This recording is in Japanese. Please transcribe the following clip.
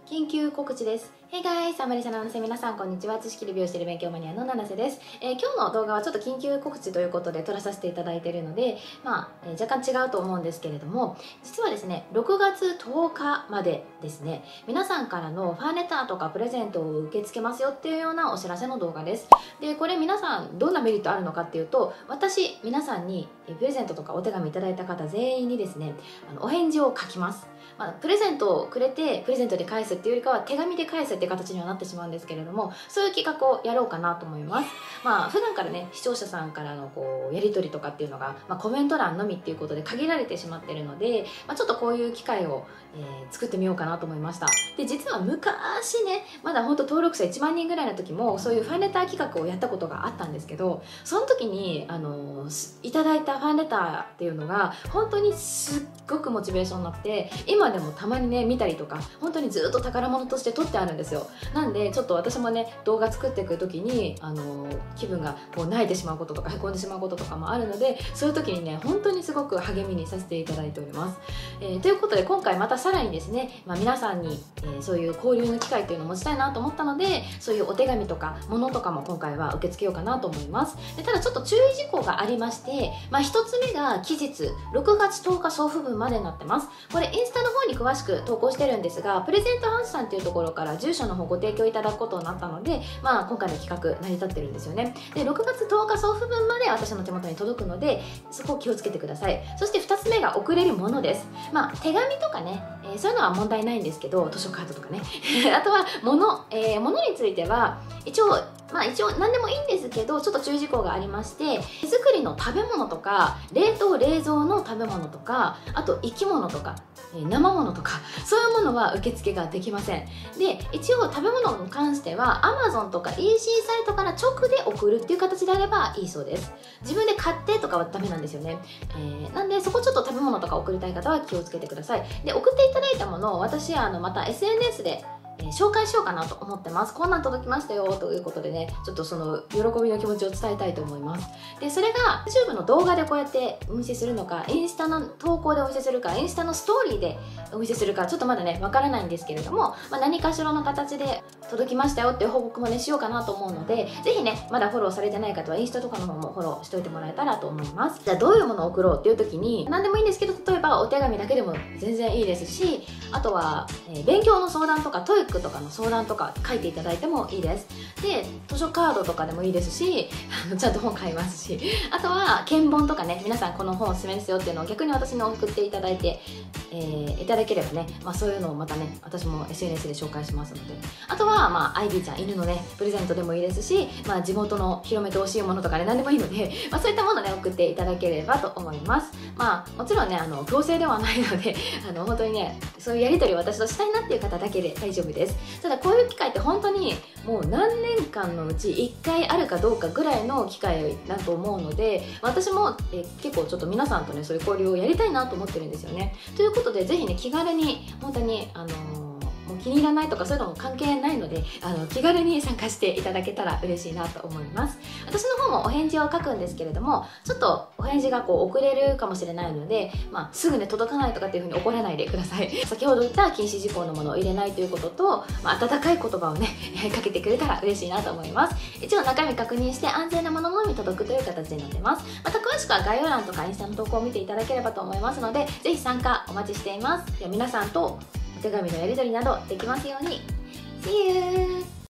緊急告知です。Hey guys! アメリカの七瀬、皆さんこんにちは。知識で美容している勉強マニアの七瀬です。今日の動画はちょっと緊急告知ということで撮らさせていただいているので、若干違うと思うんですけれども、実はですね、6月10日までですね、皆さんからのファンレターとかプレゼントを受け付けますよっていうようなお知らせの動画です。で、これ皆さんどんなメリットあるのかっていうと、皆さんにプレゼントとかお手紙いただいた方全員にですね、お返事を書きます。プレゼントをくれてプレゼントで返すっていうよりかは手紙で返すっていう形にはなってしまうんですけれども、そういう企画をやろうかなと思います。普段からね、視聴者さんからのやり取りとかっていうのが、コメント欄のみっていうことで限られてしまってるので、ちょっとこういう機会を、作ってみようかなと思いました。で、実は昔ね、まだ本当登録者1万人ぐらいの時もそういうファンレター企画をやったことがあったんですけど、その時にいただいたファンレターっていうのが本当にすっごくモチベーションになって、今でもたまにね見たりとか、本当にずっと宝物として取ってあるんですよ。なんでちょっと私もね、動画作っていく時に気分が泣いてしまうこととかへこんでしまうこととかもあるので、そういう時にね本当にすごく励みにさせていただいております。ということで今回またさらにですね、皆さんに、そういう交流の機会っていうのを持ちたいなと思ったので、そういうお手紙とか物とかも今回は受け付けようかなと思います。で、ただちょっと注意事項がありまして、1つ目が期日6月10日送付分までになってます。これインスタの方に詳しく投稿してるんですが、プレゼントハウスさんっていうところから住所の方ご提供いただくことになったので、今回の企画成り立ってるんですよね。で、6月10日送付分まで私の手元に届くので、そこを気をつけてください。そして2つ目が送れるものです。手紙とかね、そういうのは問題ないんですけど、図書カードとかねあとは物については一応何でもいいんですけど、ちょっと注意事項がありまして、手作りの食べ物とか冷凍冷蔵の食べ物とか、あと生き物とか生物とか、そういうものは受付ができません。で、一応食べ物に関しては Amazon とか EC サイトから直で送るっていう形であればいいそうです。自分で買ってとかはダメなんですよね。なんでそこちょっと食べ物とか送りたい方は気をつけてください。で、送っていただいたものを私また SNS で紹介しようかなと思ってます。こんなん届きましたよということでね、ちょっとその喜びの気持ちを伝えたいと思います。で、それが YouTube の動画でこうやってお見せするのか、インスタの投稿でお見せするか、インスタのストーリーでお見せするか、ちょっとまだねわからないんですけれども、何かしらの形で届きましたよっていう報告もねしようかなと思うので、ぜひねまだフォローされてない方はインスタとかの方もフォローしておいてもらえたらと思います。じゃあどういうものを送ろうっていう時に、何でもいいんですけど、例えばお手紙だけでも全然いいですし、あとは、勉強の相談とかトイックとかの相談とか書いていただいてもいいです。で、図書カードとかでもいいですし、ちゃんと本買いますし、あとは見本とかね、皆さんこの本おすすめですよっていうのを逆に私に送っていただいて、いただければね、そういうのをまたね私も SNS で紹介しますので、あとはアイビーちゃん、犬のねプレゼントでもいいですし、地元の広めてほしいものとかね、何でもいいので、そういったものね送っていただければと思います。もちろんね強制ではないので本当にねそういうやり取りを私としたいなっていう方だけで大丈夫です。ただこういう機会って本当にもう何年間のうち1回あるかどうかぐらいの機会だと思うので、私も結構ちょっと皆さんとねそういう交流をやりたいなと思ってるんですよね。ということでぜひね気軽に本当にもう気に入らないとかそういうのも関係ないので、気軽に参加していただけたら嬉しいなと思います。私の方もお返事を書くんですけれども、ちょっとお返事が遅れるかもしれないので、すぐね届かないとかっていうふうに怒らないでください。先ほど言った禁止事項のものを入れないということと、温かい言葉をねかけてくれたら嬉しいなと思います。一応中身確認して安全なもののみ届くという形になってます。また詳しくは概要欄とかインスタの投稿を見ていただければと思いますので、ぜひ参加お待ちしています。では皆さんとお手紙のやり取りなどできますように。